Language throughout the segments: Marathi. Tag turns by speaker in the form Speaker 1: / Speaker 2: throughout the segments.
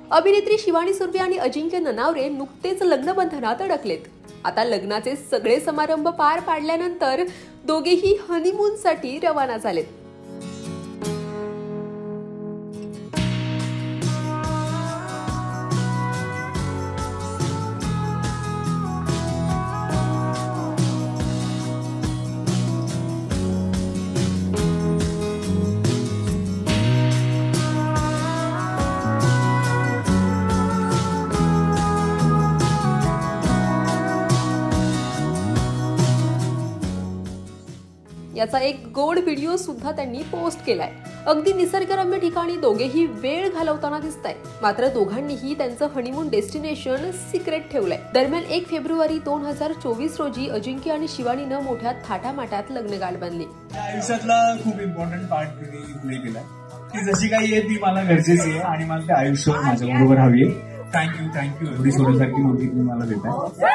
Speaker 1: अभिनेत्री शिवानी सुर्वे आणि अजिंक्य ननावरे नुकतेच लग्नबंधनात अडकलेत. आता लग्नाचे सगळे समारंभ पार पाडल्यानंतर दोघेही हनीमूनसाठी रवाना झालेत. याचा एक गोड व्हिडिओ सुद्धा त्यांनी पोस्ट केलाय. अगदी निसर्गरम्य ठिकाणी दोघेही वेळ घालवताना दिसतायत. मात्र दोघांनीही त्यांचं हनीमून डेस्टिनेशन सिक्रेट ठेवलंय. दरम्यान 1 फेब्रुवारी 2024 रोजी अजिंक्य आणि शिवानीनं मोठ्या थाटामाटात लग्नगाठ बांधली.
Speaker 2: आयुष्यातला खूप इम्पॉर्टंट पार्ट तिने प्ले केलाय. ती जशी काही आहे ती मला गरजेची आहे आणि मला ते आयुष्य माझ्याबरोबर हवी आहे. थँक्यू एवढी सोन्यासारखी मुलगी तुम्ही मला देताय.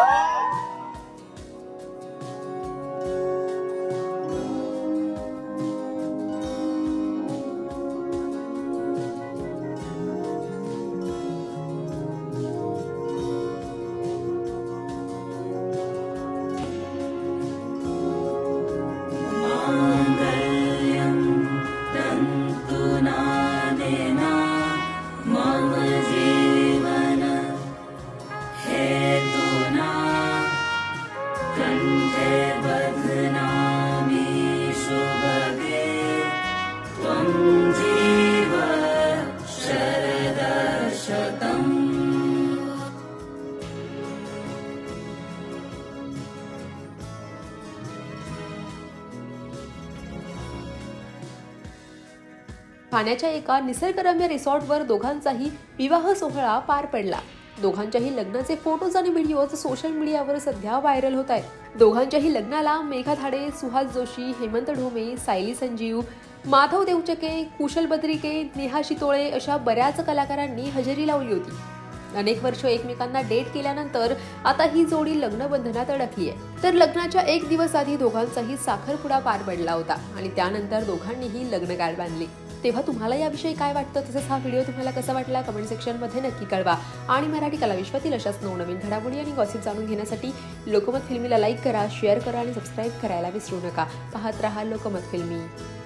Speaker 1: ठाण्याच्या एका निसर्गरम्य रिसॉर्टवर दोघांचाही विवाह सोहळा पार पडला. दोघांच्याही लग्नाचे फोटोज आणि व्हिडिओज सोशल मीडियावर सध्या व्हायरल होत आहेत. दोघांच्याही लग्नाला मेघा धाडे, सुहास जोशी, हेमंत ढोमे, सायली संजीव, माधव देवचके, कुशल बद्रिके, नेहा शितोळे अशा बऱ्याच कलाकारांनी हजेरी लावली होती. अनेक वर्ष एकमेकांना डेट केल्यानंतर आता ही जोडी लग्नबंधनात अडकली आहे. तर लग्नाच्या 1 दिवस आधी दोघांचाही साखरपुडा पार पडला होता आणि त्यानंतर दोघांनीही लग्नगाठ बांधली. तेव्हा तुम्हाला याविषयी काय वाटतं, तसंच हा व्हिडिओ तुम्हाला कसा वाटला कमेंट सेक्शनमध्ये नक्की कळवा. आणि मराठी कलाविश्वातील अशाच नवनवीन घडामोडी आणि गॉसिप जाणून घेण्यासाठी लोकमत फिल्मीला लाईक करा, शेअर करा आणि सबस्क्राईब करायला विसरू नका. पाहत रहा लोकमत फिल्मी.